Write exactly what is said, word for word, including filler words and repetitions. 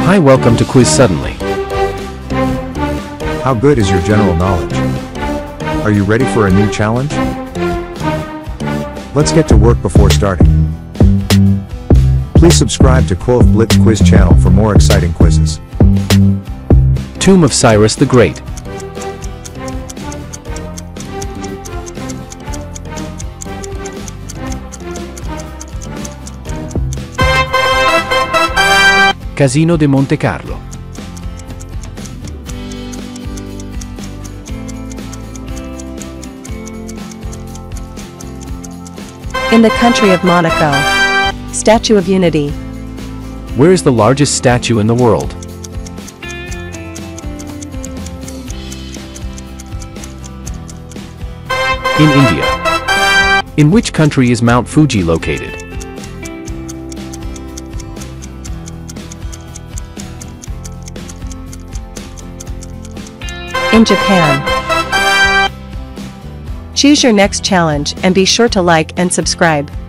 Hi, welcome to Quiz Suddenly. How good is your general knowledge? Are you ready for a new challenge? Let's get to work before starting. Please subscribe to Quoth Blitz Quiz channel for more exciting quizzes. Tomb of Cyrus the Great. Casino de Monte-Carlo. In the country of Monaco. Statue of Unity. Where is the largest statue in the world? In India. In which country is Mount Fuji located? In Japan. Choose your next challenge and be sure to like and subscribe.